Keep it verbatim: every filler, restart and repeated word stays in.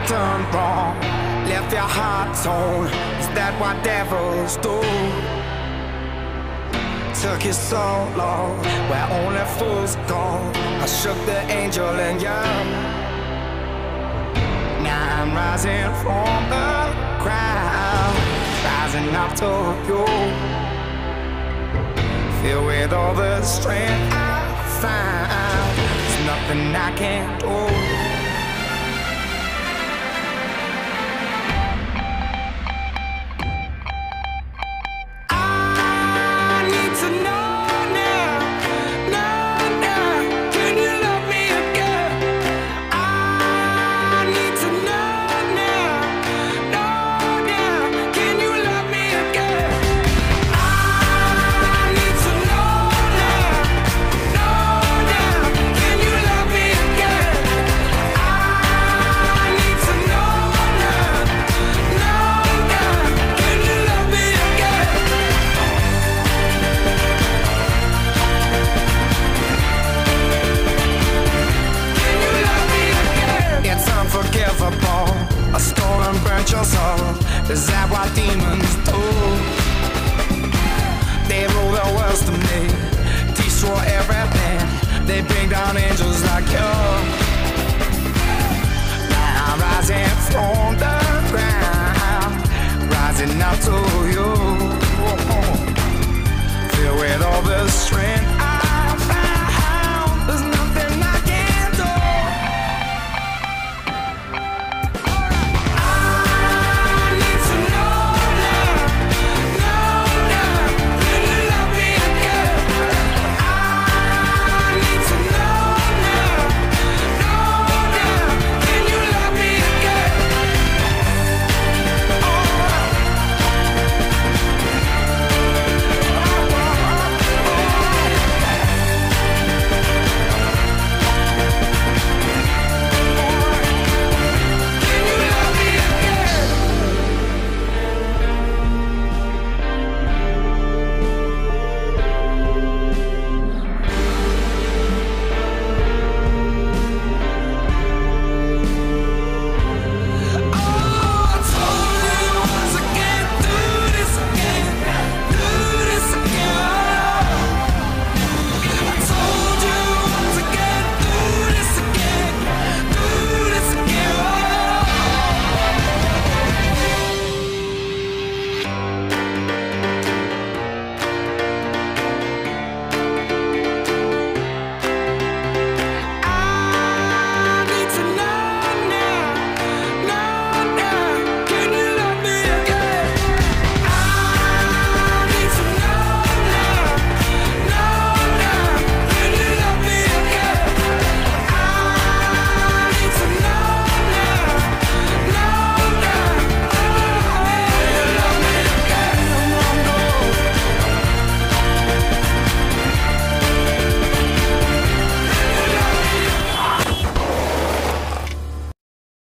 done wrong? Left your heart torn. Is that what devils do? Took you so long, where only fools go. I shook the angel in you. Now I'm rising from the crowd, rising up to you. Filled with all the strength I found, there's nothing I can't do.